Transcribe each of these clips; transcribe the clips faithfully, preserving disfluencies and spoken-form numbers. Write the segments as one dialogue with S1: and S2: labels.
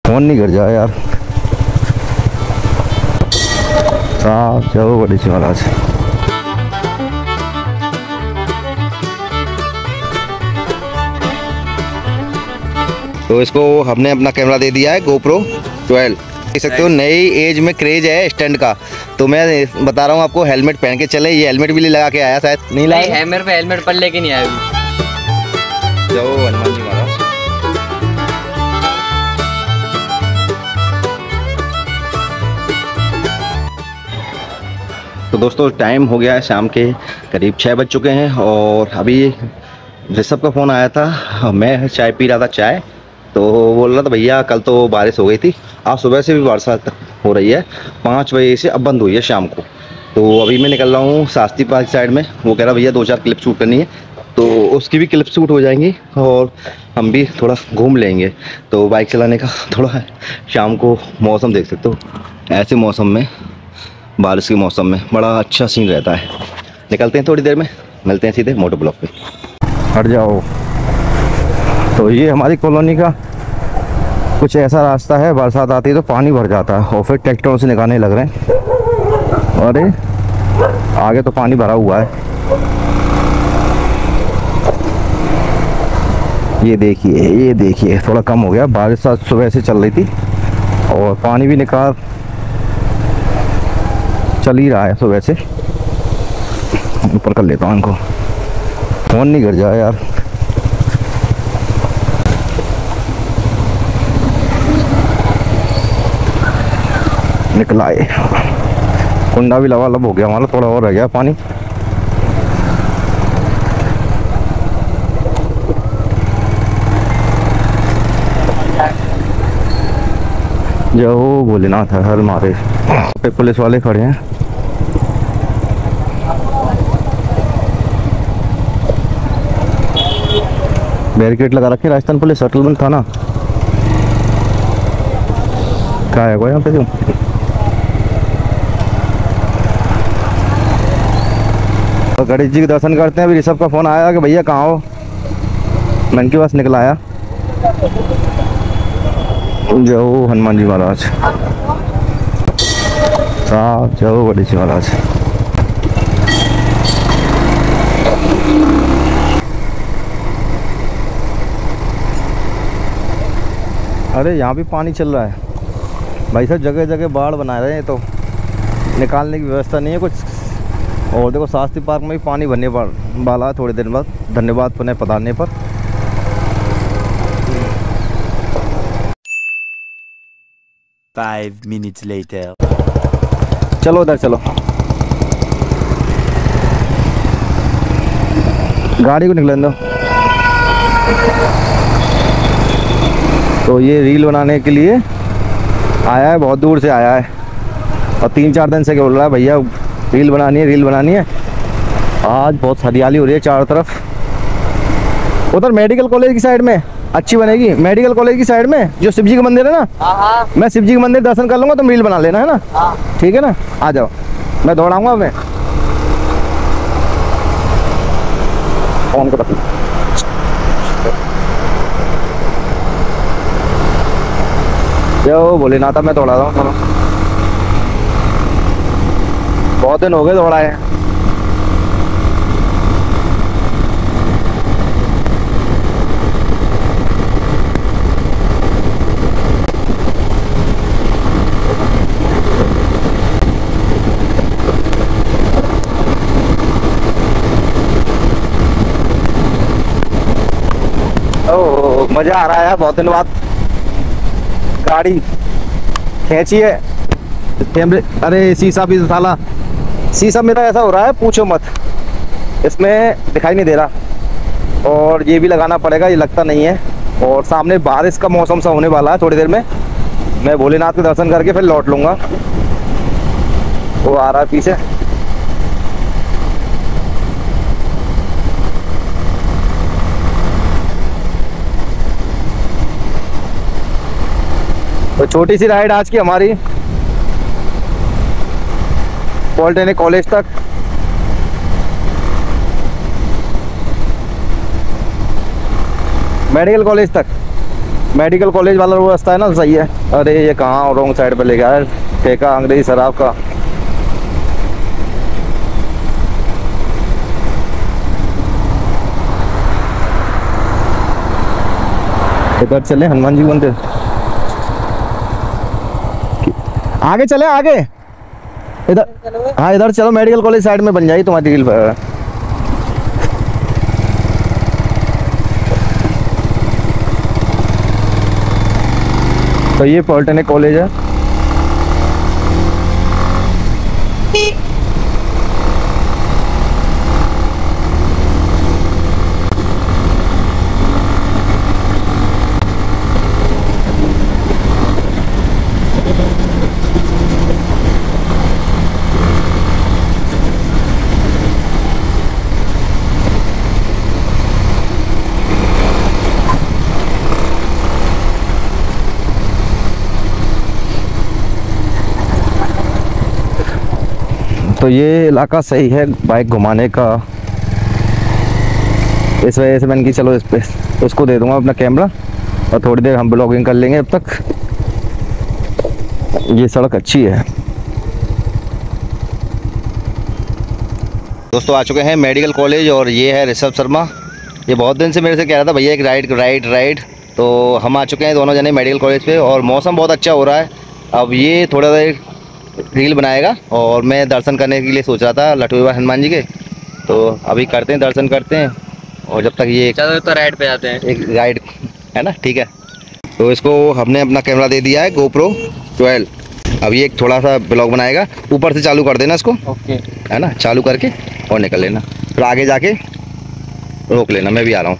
S1: Phone नहीं कर जाए यार। साहब जाओ बड़ी सी महाराज। तो इसको हमने अपना कैमरा दे दिया है गोप्रो ट्वेल्व। देख सकते हो नई एज में क्रेज है स्टैंड का। तो मैं बता रहा हूँ आपको, हेलमेट पहन के चले। ये हेलमेट भी लगा के आया, शायद नहीं लाया है
S2: मेरे पे हेलमेट पर लेके नहीं आया।
S1: जाओ हनुमान जी महाराज। तो दोस्तों टाइम हो गया है शाम के करीब छः बज चुके हैं और अभी ऋषभ का फ़ोन आया था। मैं चाय पी रहा था चाय, तो बोल रहा था भैया कल तो बारिश हो गई थी, आज सुबह से भी बरसात हो रही है, पाँच बजे से अब बंद हुई है शाम को। तो अभी मैं निकल रहा हूँ शास्त्री पार्क साइड में। वो कह रहा भैया दो चार क्लिप शूट करनी है, तो उसकी भी क्लिप शूट हो जाएंगी और हम भी थोड़ा घूम लेंगे। तो बाइक चलाने का थोड़ा शाम को मौसम देख सकते हो, ऐसे मौसम में, बारिश के मौसम में बड़ा अच्छा सीन रहता है। निकलते हैं थोड़ी देर में, मिलते हैं सीधे मोटो ब्लॉक पे। हट जाओ। तो ये हमारी कॉलोनी का कुछ ऐसा रास्ता है, बरसात आती है तो पानी भर जाता है और फिर ट्रैक्टरों से निकालने लग रहे हैं। अरे आगे तो पानी भरा हुआ है, ये देखिए ये देखिए थोड़ा कम हो गया। बारिश आज सुबह से चल रही थी और पानी भी निकाल चल ही रहा है सुबह से। ऊपर कर लेता हूँ इनको, फोन नहीं कर जाए यार। निकला है, कुंडा भी लबालब हो गया हमारा, थोड़ा और रह गया पानी। जो भोलेनाथ है हर मारे पे पुलिस वाले खड़े हैं। बैरिकेड लगा रखे राजस्थान पुलिस सेटलमेंट थाना। क्या है वो यहाँ पे? क्यों तो गणेश जी के दर्शन करते हैं। अभी ऋषभ का फोन आया कि भैया कहाँ हो, मैं इनके पास निकल आया। जय हनुमान जी महाराज। साहब जय गणेश जी महाराज। अरे यहाँ भी पानी चल रहा है भाई साहब, जगह जगह बाढ़ बना रहे हैं, तो निकालने की व्यवस्था नहीं है कुछ। और देखो शास्त्री पार्क में भी पानी भरने वाला है थोड़ी देर बाद। धन्यवाद पुनः पधारने पर।
S3: Five minutes later.
S1: चलो उधर चलो, गाड़ी को निकलने दो। तो ये रील बनाने के लिए आया है, बहुत दूर से आया है और तीन चार दिन से क्या बोल रहा है भैया रील बनानी है रील बनानी है। आज बहुत हरियाली हो रही है चारों तरफ। उधर मेडिकल कॉलेज की साइड में अच्छी बनेगी, मेडिकल कॉलेज की साइड में जो शिव जी का मंदिर है ना। हाँ। मैं शिव जी के मंदिर दर्शन कर लूँगा, तुम रील बना लेना है ना। हाँ। ठीक है ना, आ जाओ, मैं दौड़ाऊंगा। मैं फोन को रख जो भोलेनाथ मैं दौड़ा रहा हूँ, बहुत दिन हो गए दौड़ा है। ओ मजा आ रहा है, बहुत दिन बाद गाड़ी खींची है। अरे शीशा भी साला, शीशा मेरा ऐसा हो रहा है पूछो मत, इसमें दिखाई नहीं दे रहा। और ये भी लगाना पड़ेगा, ये लगता नहीं है। और सामने बारिश का मौसम सा होने वाला है थोड़ी देर में। मैं भोलेनाथ के दर्शन करके फिर लौट लूँगा। वो आ रहा है पीछे। तो छोटी सी राइड आज की हमारी पॉलिटेक्निक कॉलेज तक। मेडिकल कॉलेज तक मेडिकल कॉलेज वाला वो रास्ता है ना, सही है। अरे ये कहाँ रॉन्ग साइड पे ले गया है, ठेका अंग्रेजी शराब का। इधर चले हनुमान जी मंदिर, आगे चले आगे, इधर हाँ इधर चलो, मेडिकल कॉलेज साइड में बन जाएगी तुम्हारी रील पर। तो ये पॉलिटेक्निक कॉलेज है। तो ये इलाका सही है बाइक घुमाने का, इस वजह से मैंने कि चलो इस पे उसको दे दूंगा अपना कैमरा और थोड़ी देर हम ब्लॉगिंग कर लेंगे। अब तक ये सड़क अच्छी है। दोस्तों आ चुके हैं मेडिकल कॉलेज और ये है ऋषभ शर्मा। ये बहुत दिन से मेरे से कह रहा था भैया एक राइड राइड राइड, तो हम आ चुके हैं दोनों जने मेडिकल कॉलेज पे और मौसम बहुत अच्छा हो रहा है। अब ये थोड़ा सा रील बनाएगा और मैं दर्शन करने के लिए सोच रहा था लटू बाबा हनुमान जी के, तो अभी करते हैं दर्शन करते हैं और जब तक ये
S2: चलो तो राइड पे जाते हैं, एक
S1: राइड है ना, ठीक है। तो इसको हमने अपना कैमरा दे दिया है गोप्रो ट्वेल्व। अब ये एक थोड़ा सा ब्लॉग बनाएगा, ऊपर से चालू कर देना इसको,
S2: ओके
S1: है ना, चालू करके और निकल लेना, फिर आगे जाके रोक लेना, मैं भी आ रहा हूँ।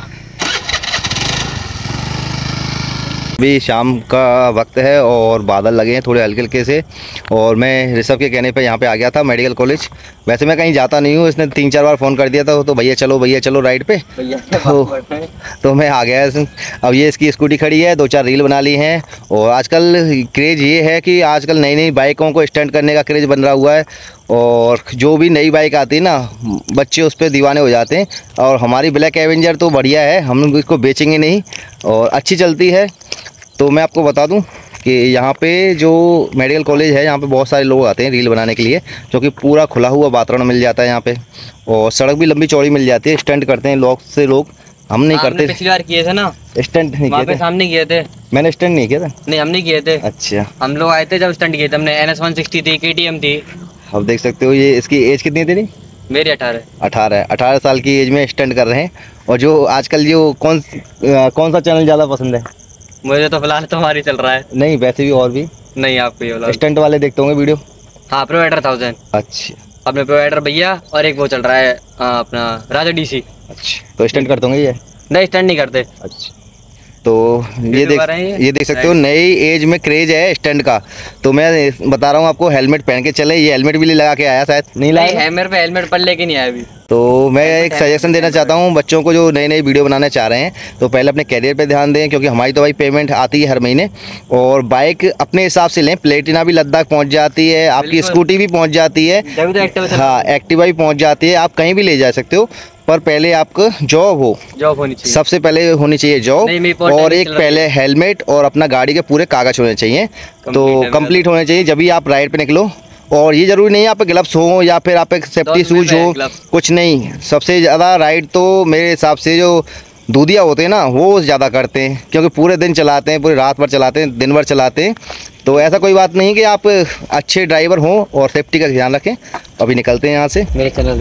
S1: अभी शाम का वक्त है और बादल लगे हैं थोड़े हल्के हल्के से, और मैं ऋषभ के कहने पे यहाँ पे आ गया था मेडिकल कॉलेज। वैसे मैं कहीं जाता नहीं हूँ, इसने तीन चार बार फ़ोन कर दिया था तो भैया चलो भैया चलो राइड पे, तो, तो मैं आ गया। अब ये इसकी स्कूटी खड़ी है, दो चार रील बना ली हैं। और आजकल क्रेज़ ये है कि आजकल नई नई बाइकों को स्टंट करने का क्रेज़ बन रहा हुआ है, और जो भी नई बाइक आती है ना बच्चे उस पर दीवाने हो जाते हैं। और हमारी ब्लैक एवेंजर तो बढ़िया है, हम इसको बेचेंगे नहीं और अच्छी चलती है। तो मैं आपको बता दूं कि यहाँ पे जो मेडिकल कॉलेज है यहाँ पे बहुत सारे लोग आते हैं रील बनाने के लिए, क्योंकि पूरा खुला हुआ वातावरण मिल जाता है यहाँ पे और सड़क भी लंबी चौड़ी मिल जाती है। स्टंट करते हैं लोग से लोग, हम नहीं करते।
S2: पिछली बार किए थे ना
S1: स्टंट, नहीं किए थे
S2: सामने किए थे,
S1: मैंने स्टंट नहीं किया था।
S2: नहीं हम नहीं किए थे।
S1: अच्छा,
S2: हम लोग आए थे जब स्टंट किए थे हमने। एन एस वन सिक्सटी थी, के टी एम थी।
S1: अब देख सकते हो ये इसकी एज कितनी थी?
S2: मेरी अठारह
S1: अठारह अठारह साल की एज में स्टंट कर रहे हैं। और जो आजकल जो कौन आ, कौन सा चैनल ज़्यादा पसंद है?
S2: मुझे तो फिलहाल तुम्हारी चल रहा है।
S1: नहीं वैसे भी और भी
S2: नहीं आपको ये वाला
S1: स्टंट वाले देखते होंगे वीडियो।
S2: हाँ प्रोवाइडर थाउजेंड।
S1: अच्छा,
S2: अपने प्रोवाइडर भैया और एक वो चल रहा है आ, अपना राजा डीसी।
S1: अच्छा, तो स्टंट करते होंगे ये?
S2: नहीं स्टंट नहीं करते।
S1: अच्छा, तो ये देख ये देख सकते हो नई एज में क्रेज है स्टंट का। तो मैं बता रहा हूँ आपको, हेलमेट पहन के चले। ये हेलमेट भी लगा के आया, शायद नहीं लाया
S2: है मेरे पे हेलमेट पर, लेके नहीं आया अभी।
S1: तो मैं एक सजेशन देना चाहता हूँ बच्चों को जो नई नई वीडियो बनाना चाह रहे हैं, तो पहले अपने कैरियर पे ध्यान दें, क्योंकि हमारी तो भाई पेमेंट आती है हर महीने। और बाइक अपने हिसाब से लें, प्लेटिना भी लद्दाख पहुँच जाती है, आपकी स्कूटी भी पहुँच जाती है, हाँ एक्टिवा भी पहुँच जाती है, आप कहीं भी ले जा सकते हो। पर पहले आपको जॉब हो,
S2: जॉब होनी चाहिए,
S1: सबसे पहले होनी चाहिए जॉब, और एक पहले हेलमेट और अपना गाड़ी के पूरे कागज होने चाहिए, तो कंप्लीट होने चाहिए जब भी आप राइड पे निकलो। और ये ज़रूरी नहीं है आप पे ग्लव्स हो या फिर आप पे सेफ्टी शूज हो, कुछ नहीं। सबसे ज़्यादा राइड तो मेरे हिसाब से जो दूधिया होते हैं ना वो ज़्यादा करते हैं, क्योंकि पूरे दिन चलाते हैं, पूरी रात भर चलाते हैं, दिन भर चलाते हैं। तो ऐसा कोई बात नहीं कि आप अच्छे ड्राइवर हों और सेफ्टी का ध्यान रखें। अभी निकलते हैं यहाँ से।
S2: मेरे चैनल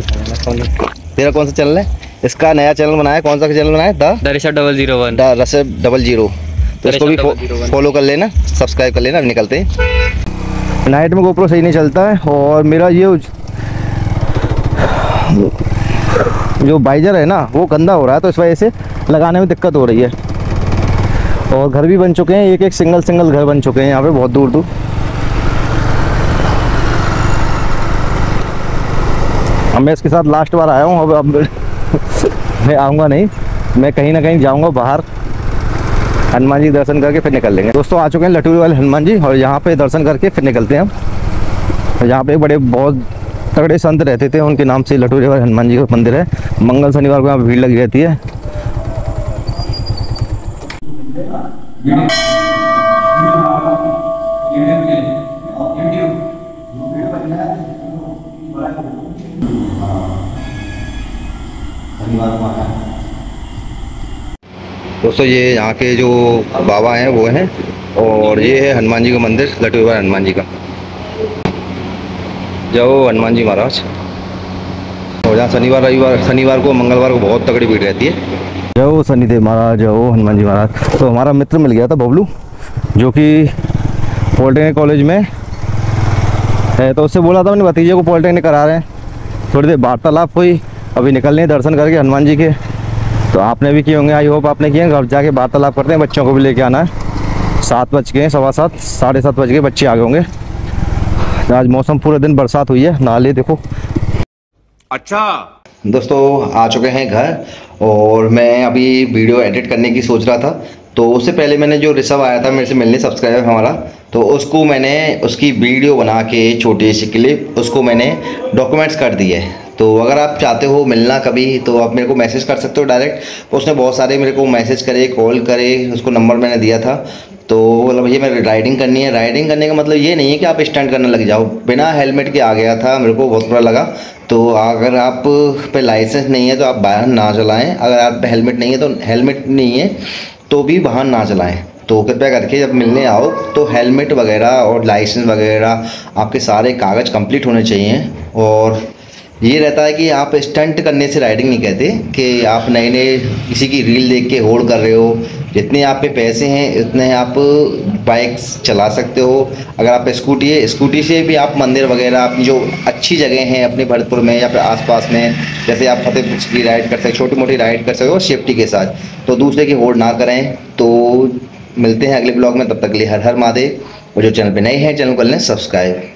S1: तेरा कौन सा चैनल है? इसका नया चैनल बनाया, कौन सा चैनल बनाया? The
S2: Rishabh double zero one
S1: the Rishabh double zero. तो इसको भी फॉलो कर लेना, सब्सक्राइब कर लेना। निकलते हैं। नाइट में गोप्रो सही नहीं चलता है, और मेरा ये जो बाइजर है ना वो गंदा हो रहा है, तो इस वजह से लगाने में दिक्कत हो रही है। और घर भी बन चुके हैं, एक एक सिंगल सिंगल घर बन चुके हैं यहाँ पे बहुत दूर दूर। अब मैं इसके साथ लास्ट बार आया हूँ, अब अब मैं आऊँगा नहीं, मैं कहीं ना कहीं जाऊँगा बाहर, हनुमान जी दर्शन करके फिर निकल लेंगे। दोस्तों आ चुके हैं लटूरी वाले हनुमान जी, और यहाँ पे दर्शन करके फिर निकलते हैं हम। यहाँ पे बड़े बहुत तगड़े संत रहते थे, उनके नाम से लटूरी वाले हनुमान जी का मंदिर है। मंगल शनिवार को यहाँ भीड़ लगी रहती है। दोस्तों ये यहाँ के जो बाबा हैं वो हैं, और ये है हनुमान जी का मंदिर, लटे हुआ हनुमान जी का। जय हनुमान जी महाराज। और यहाँ शनिवार रविवार शनिवार को मंगलवार को बहुत तगड़ी भीड़ रहती है। जय शनिदेव महाराज, जय हनुमान जी महाराज। तो हमारा मित्र मिल गया था बबलू, जो कि पॉलिटेक्निक कॉलेज में है, तो उससे बोला था अपने भतीजे को पॉलिटेक्निक करा रहे हैं। थोड़ी देर वार्तालाप हुई, अभी निकलने दर्शन करके हनुमान जी के। तो आपने भी किए होंगे, आई होप आपने किए। घर जाके वार्तालाप करते हैं, बच्चों को भी लेके आना है। सात बज गए, सवा सात साढ़े सात बज गए, बच्चे आ गए होंगे। आज मौसम पूरे दिन बरसात हुई है, नाले देखो।
S4: अच्छा
S1: दोस्तों आ चुके हैं घर, और मैं अभी वीडियो एडिट करने की सोच रहा था। तो उससे पहले मैंने जो ऋषभ आया था मेरे से मिलने, सब्सक्राइबर हमारा, तो उसको मैंने उसकी वीडियो बना के छोटी सी क्लिप उसको मैंने डॉक्यूमेंट्स कर दिए। तो अगर आप चाहते हो मिलना कभी, तो आप मेरे को मैसेज कर सकते हो डायरेक्ट। उसने बहुत सारे मेरे को मैसेज करे, कॉल करे, उसको नंबर मैंने दिया था। तो बोला भैया मेरे राइडिंग करनी है। राइडिंग करने का मतलब ये नहीं है कि आप स्टंट करने लग जाओ। बिना हेलमेट के आ गया था, मेरे को बहुत बुरा लगा। तो अगर आप पे लाइसेंस नहीं है तो आप वाहन ना चलाएं। अगर आप पे हेलमेट नहीं है तो हेलमेट नहीं है तो भी वाहन ना चलाएं। तो कृपया करके जब मिलने आओ तो हेलमेट वगैरह और लाइसेंस वगैरह आपके सारे कागज़ कंप्लीट होने चाहिए। और ये रहता है कि आप स्टंट करने से राइडिंग नहीं कहते, कि आप नए नए किसी की रील देख के होड़ कर रहे हो। जितने आप पे पैसे हैं उतने आप बाइक्स चला सकते हो। अगर आप स्कूटी है, स्कूटी से भी आप मंदिर वगैरह, अपनी जो अच्छी जगह हैं अपने भरतपुर में या फिर आसपास में, जैसे आप फतेहपुर की राइड कर सकते, छोटी मोटी राइड कर सकते हो सेफ्टी के साथ। तो दूसरे की होड़ ना करें। तो मिलते हैं अगले ब्लॉग में, तब तक के लिए हर हर महादेव। और जो चैनल पे नए हैं चैनल को कर लें सब्सक्राइब।